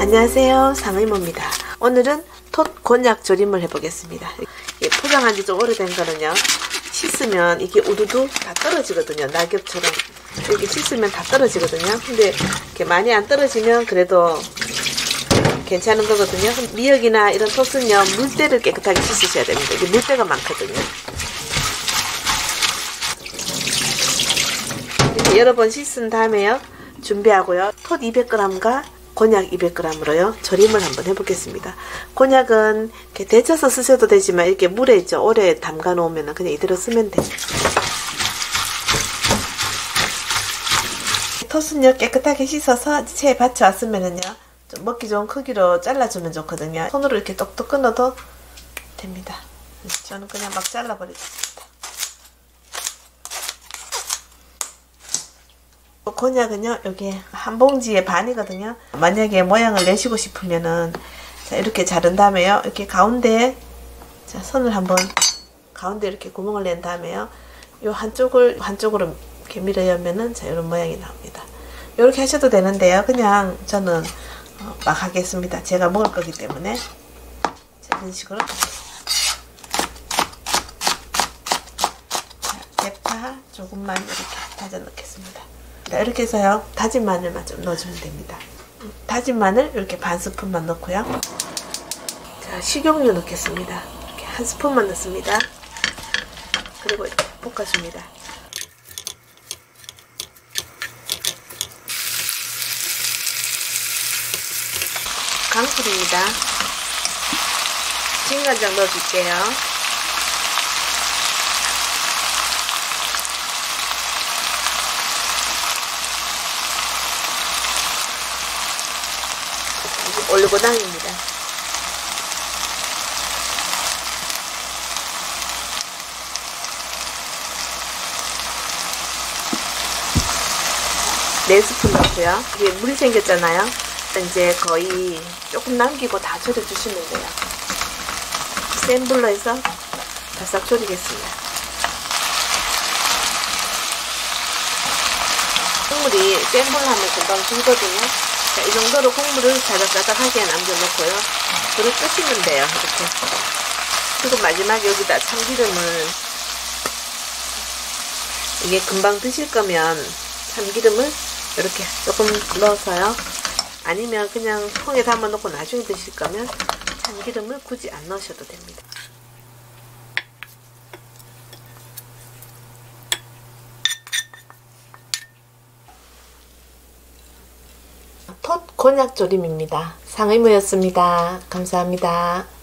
안녕하세요, 상의모입니다. 오늘은 톳 곤약 조림을 해보겠습니다. 포장한 지 좀 오래된 거는요, 씻으면 이게 우두두 다 떨어지거든요. 낙엽처럼 이렇게 씻으면 다 떨어지거든요. 근데 이렇게 많이 안 떨어지면 그래도 괜찮은 거거든요. 미역이나 이런 톳은요, 물때를 깨끗하게 씻으셔야 됩니다. 이게 물때가 많거든요. 이렇게 여러 번 씻은 다음에요, 준비하고요, 톳 200g과 곤약 200g으로요 조림을 한번 해보겠습니다. 곤약은 이렇게 데쳐서 쓰셔도 되지만 이렇게 물에 있죠, 오래 담가 놓으면 그냥 이대로 쓰면 돼요. 톳은요 깨끗하게 씻어서 체에 받쳐 왔으면은요 좀 먹기 좋은 크기로 잘라주면 좋거든요. 손으로 이렇게 똑똑 끊어도 됩니다. 저는 그냥 막 잘라버리겠습니다. 곤약은요, 여기 한 봉지에 반이거든요. 만약에 모양을 내시고 싶으면은, 자, 이렇게 자른 다음에요, 이렇게 가운데에, 자, 선을 한번 가운데 이렇게 구멍을 낸 다음에요, 요 한쪽으로 이렇게 밀어 열면은, 자, 이런 모양이 나옵니다. 이렇게 하셔도 되는데요, 그냥 저는 막 하겠습니다. 제가 먹을 거기 때문에. 자, 이런 식으로. 자, 대파 조금만 이렇게 다져 넣겠습니다. 이렇게 해서요, 다진 마늘만 좀 넣어주면 됩니다. 다진 마늘 이렇게 반 스푼만 넣고요. 자, 식용유 넣겠습니다. 이렇게 한 스푼만 넣습니다. 그리고 이렇게 볶아줍니다. 강불입니다. 진간장 넣어줄게요. 올리고당입니다. 네 스푼 넣고요. 이게 물이 생겼잖아요. 이제 거의 조금 남기고 다 졸여주시면 돼요. 센 불로 해서 바싹 졸이겠습니다. 국물이 센 불로 하면 금방 줄거든요. 자, 이 정도로 국물을 자작자작하게 남겨놓고요. 불을 끄시면 돼요. 이렇게. 그리고 마지막에 여기다 참기름을, 이게 금방 드실 거면 참기름을 이렇게 조금 넣어서요. 아니면 그냥 통에 담아 놓고 나중에 드실 거면 참기름을 굳이 안 넣으셔도 됩니다. 톳 곤약 조림입니다. 상의모였습니다. 감사합니다.